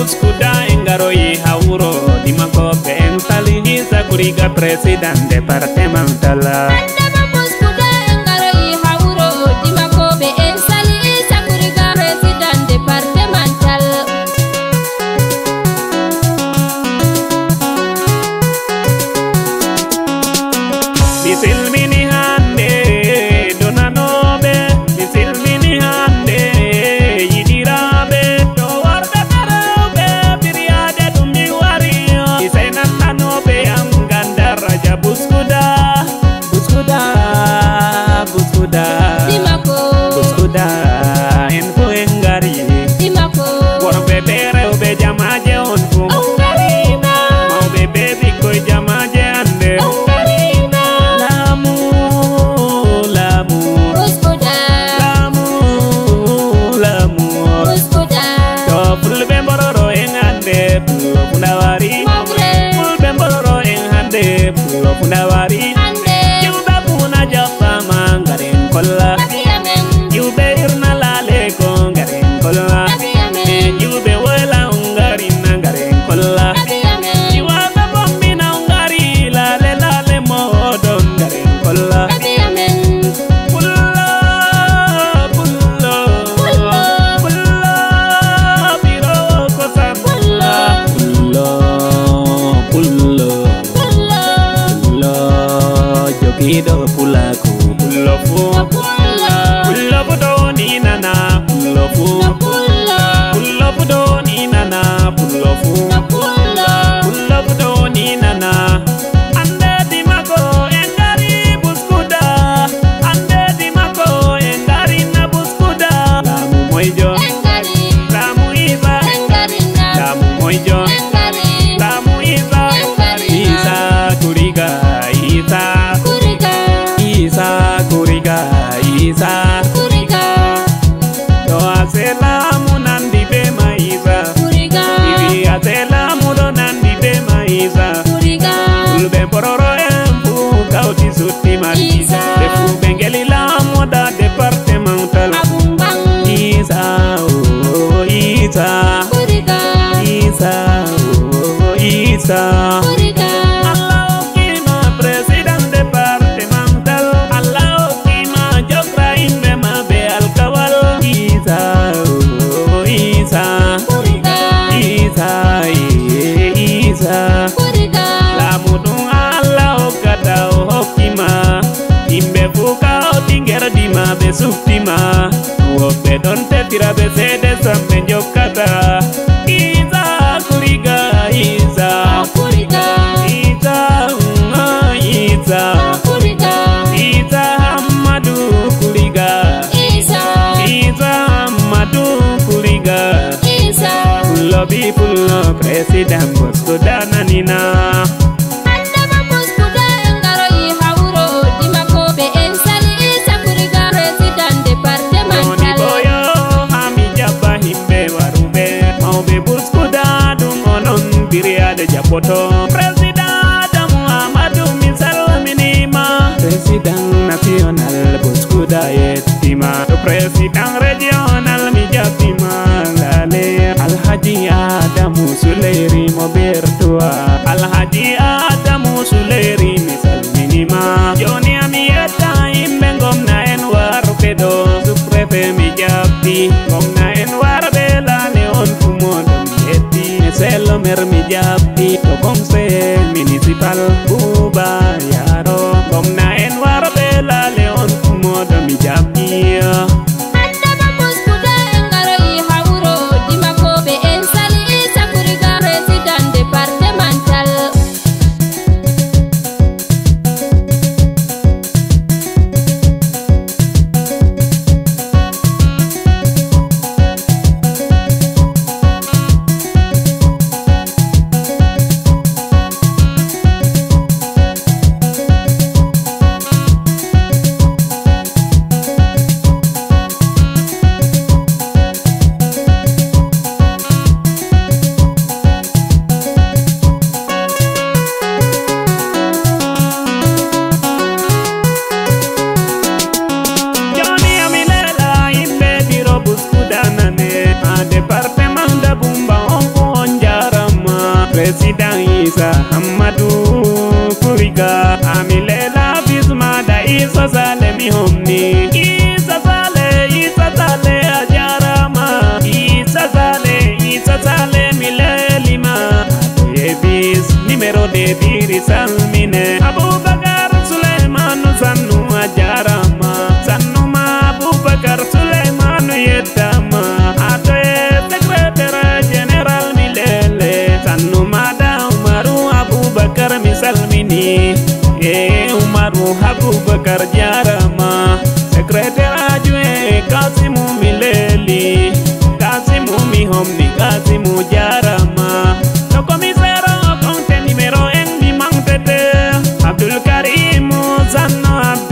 Buskuda engaro yi hauro dimako ben tali hisa kuriga president departemental. Bisilmini hande donanobe, bisilmini hande yidirabe, to warga tarabe biriade dumi wario. Isainan nanobe am ganda raja Buskuda, Buskuda, Buskuda, Dimako, Buskuda, enfu engari, Dimako, warbe bere ube jamaje onfu. Ongarina, Mau bebe biko jamaje ande. Buskuda, Buskuda, Fulbe bororo engande pulo fundawari. Magre, Fulbe bororo engande pulo fundawari. Ande, Yuba puna japa mangaren kolla. Nakiamen, Yube irna lale kongaren kolla. Nakiamen, Yube wela ungarin nangaren kolla. Nakiamen, Iwaga bombina ungari lale lale modon garen kolla. Nakiamen, Pullo, pullo, Pullo, pullo, biro kosa Pullo, pullo, pullo, Pullo, pullo, jogido pulaku, pullo fu, Pullo, pullo pudo ni nana, pullo fu, Pullo, pullo pudo ni nana, pullo fu, Pullo, pullo pudo ni nana. Ande dimako engari Buskuda, ande dimako engari na Buskuda. Lamu moijo, Engari, lamu iza, Engarina, lamu moijo, Engari, lamu iza, iza kuriga, iza, Kuriga, iza kuriga, iza. Kuriga, Do aselamu nandi be maiza, Kuriga, iwi aselamu do nandi be maiza. Kuriga, Ulbe pororo empu kauti suti mati. Iza. Defu bengeli la moda departemental. Abumbang, Isa, oh, Isa, Kuriga, Isa, oh, Isa. Kuriga, Allah kima president departemental. Allah kima jokra imbe mabe alkawal. Isa, oh, Isa, Kuriga, Isa, Isa. Kuriga, Lamudung Allah kata hokima. Imbe fuka otingger dima besuktima. Wobe donte tira besede sampe jokata. Iza kuriga, Iza, Kuriga, Iza, Iza, Kuriga, Iza Hamadu kuriga, Isa, Iza Hamadu kuriga. Isa, Pulo pulo presiden Buskuda nanina. Andama Buskuda engaro i hauro dimako be ensali Isa Kuriga president Noni departemental. boyo hami jaba himbe warube. Mau be Buskuda dung onon biriade japoto. Presiden Muhammadu misal minima. Presiden nasional Buskuda yetima. Presiden regional mijatima lale. Alhaji Adamu Suleiri mobertua. Alhaji Adamu Suleiri misal minima. Joni amieta imbengom na enwar pedo. Suprefe mijabti gom na enwar bela leon kumodom yeti. Selo mer mijabti to konsel municipal buba yaro. Gom na enwar bela leon kumodom mijabti. Andama Buskuda engaro i hauro dimako be ensali Isa Kuriga president departemental. President Isa Hammadou Kuriga Amilela Bismada Isa Sale mi homni Isa Sale ajarama Isa Sale milelima Ebis numero de diri salmine Abubakar Sulaimanu sannu ajarama Sannuma Abubakar Sulaimanu yedama Atoe secretary general milele Sannuma da Umaru Abubakar misalmini Umaru Abubakar jarama secretary ajue Kasimu mileli Kasimu mi homni Kasimu jarama no komisero konte numero en mi mangtete Abdul Karimu sanno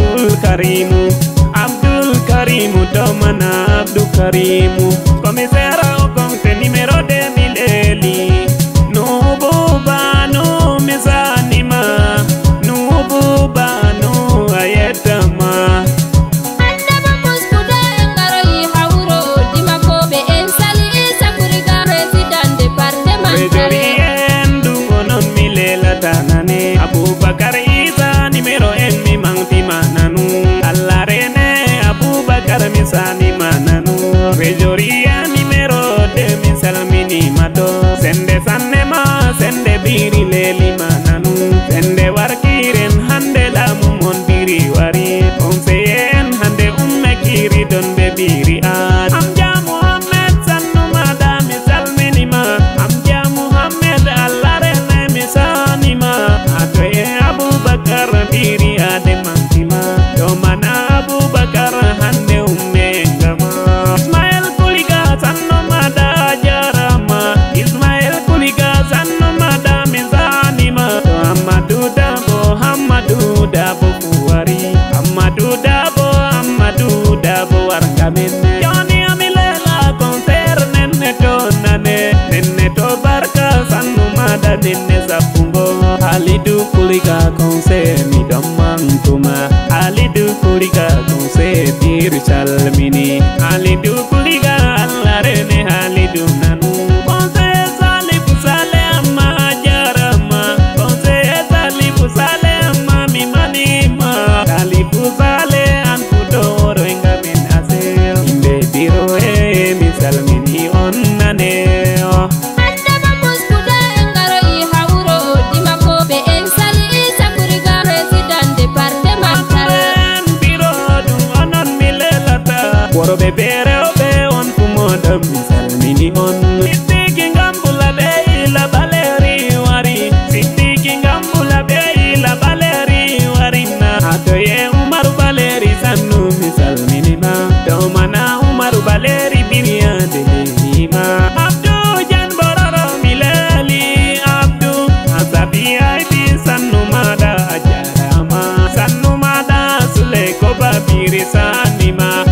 Abdul Karimu domana Abdul Karimu komisero konte numero de mileli nububa no misanima nububa no ayetama Abubakar Isa numero en mi mangti mananu Allah rene Abubakar misani mananu Rejoria numero de misalmini mato Sende sanema sende biri leli mananu Sende warkiren hande lamu mon biri wari Onseyen hande kiri don be biri ad Amja Muhammad sannu mada misalmini ma Amja Muhammad Allah rene misani ma Abubakar biri ade mantima domana Abubakar hande umengama Ismail Kuliga sanno mada jarama Ismail Kuliga sanno mada mizanima Hamadu Dabo Fuwari Hamadu Dabo warkamene Joni amilela konser nenne to barka sanno mada nenne sapungo Alidu Kuliga konser mi domantuma Alidu Kuliga konser diri salmini Alidu Kuliga alarene Alidu nanu konser salifu sale amma jarama konser salifu sale amma mimanima salifu sale ankudoro ingamin aseo imbe biro mi salmini onnane Worobe bere obe on fumoda misalmini on Sitiki ngambula be la baleri wari Sitiki ngambula be la baleri wari na Atoye Umaru baleri sannu misalmini ma Domana Umaru baleri binia delima Abdu jan bororo mileli Abdu Asabi aibi sannu mada ajarama Sannu mada suleko babiri sanima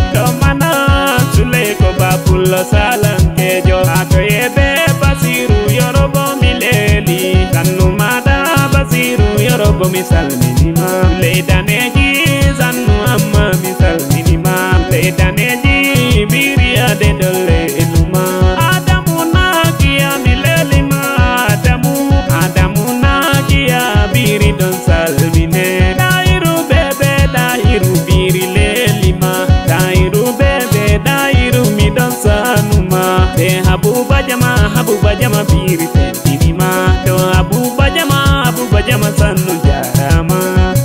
Pulo salam kejo atoyebe basiru yorobo mileli sannu mada basiru yorobo misal minima ledaneji sannu amma misal minima ledaneji biri ade dole eluma adamu nakia mileli ma adamu nakia biri don salmine dairu bebe dairu biri lelima dairu bebe dairu midon sanuma de habu bajama biri tentinima do habu bajama sanu jarama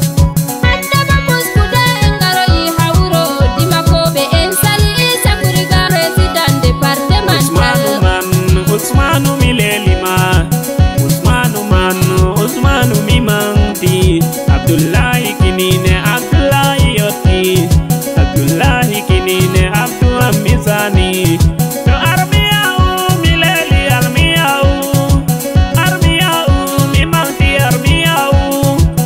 Usmanu milelima Usmanu mimanti Abdullahi kinine Abdullahi yoti Abdullahi kinine Abdu amisani to armiyau mileli armiyau mimanti armiyau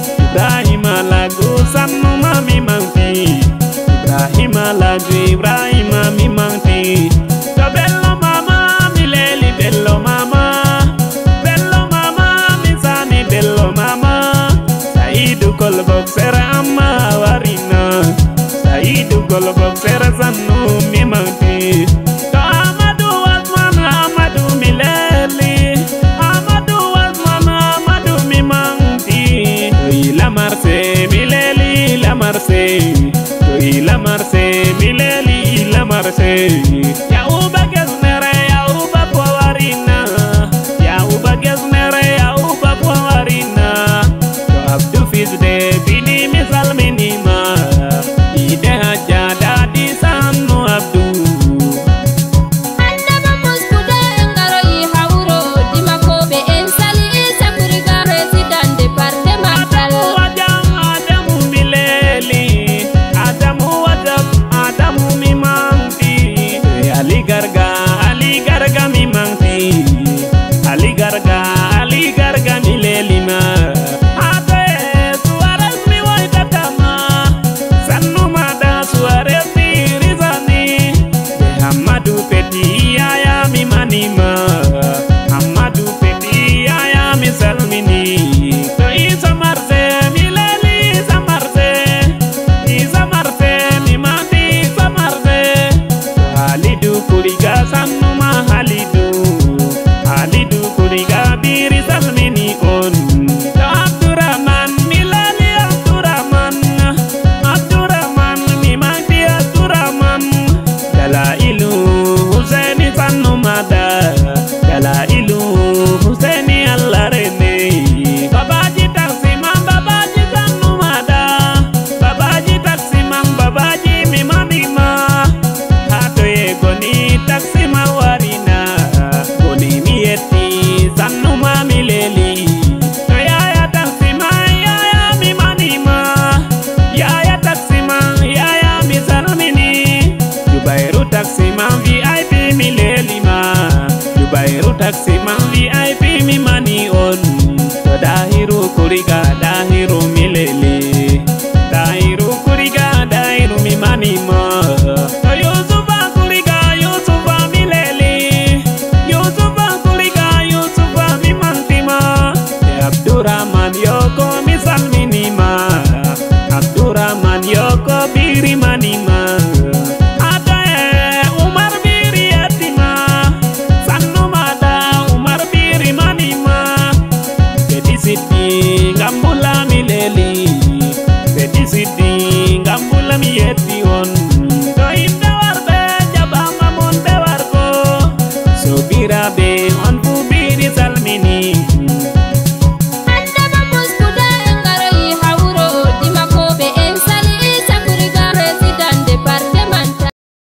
Kairu taxi man VIP mi mani on to dahiru kuriga da